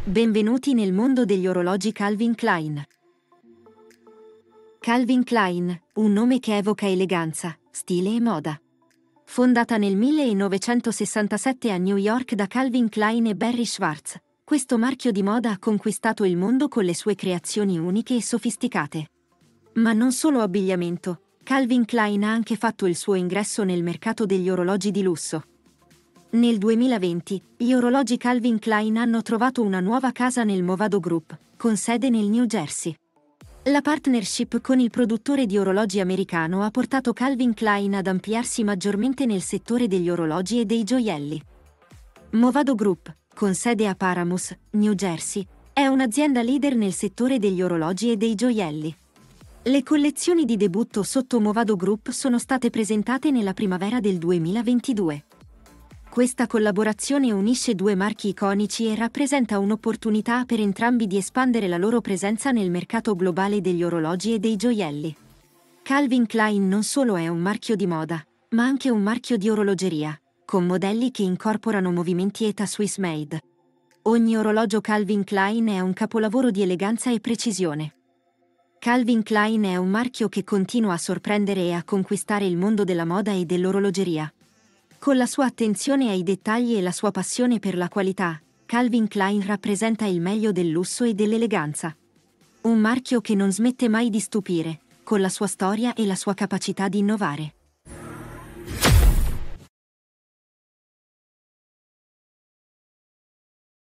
Benvenuti nel mondo degli orologi Calvin Klein. Calvin Klein, un nome che evoca eleganza, stile e moda. Fondata nel 1967 a New York da Calvin Klein e Barry Schwartz, questo marchio di moda ha conquistato il mondo con le sue creazioni uniche e sofisticate. Ma non solo abbigliamento, Calvin Klein ha anche fatto il suo ingresso nel mercato degli orologi di lusso. Nel 2020, gli orologi Calvin Klein hanno trovato una nuova casa nel Movado Group, con sede nel New Jersey. La partnership con il produttore di orologi americano ha portato Calvin Klein ad ampliarsi maggiormente nel settore degli orologi e dei gioielli. Movado Group, con sede a Paramus, New Jersey, è un'azienda leader nel settore degli orologi e dei gioielli. Le collezioni di debutto sotto Movado Group sono state presentate nella primavera del 2022. Questa collaborazione unisce due marchi iconici e rappresenta un'opportunità per entrambi di espandere la loro presenza nel mercato globale degli orologi e dei gioielli. Calvin Klein non solo è un marchio di moda, ma anche un marchio di orologeria, con modelli che incorporano movimenti ETA Swiss Made. Ogni orologio Calvin Klein è un capolavoro di eleganza e precisione. Calvin Klein è un marchio che continua a sorprendere e a conquistare il mondo della moda e dell'orologeria. Con la sua attenzione ai dettagli e la sua passione per la qualità, Calvin Klein rappresenta il meglio del lusso e dell'eleganza. Un marchio che non smette mai di stupire, con la sua storia e la sua capacità di innovare.